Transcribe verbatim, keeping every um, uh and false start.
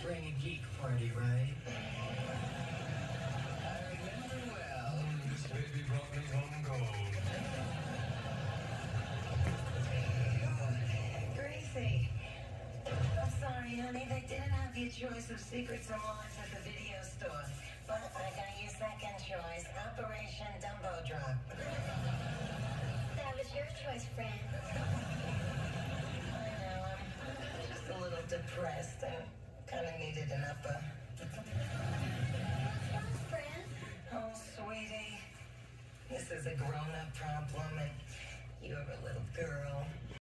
throwing a geek party, right? I remember well. Mm, this baby brought me home cold. Gracie. I'm sorry, honey. They didn't have your choice of secrets and lies at the video store. But I got your second choice, Operation Dumbo Drop. That was your choice, friend. I know, I'm just a little depressed and kind of needed an upper. What's wrong, friend? Oh, sweetie. This is a grown-up problem, and you're a little girl.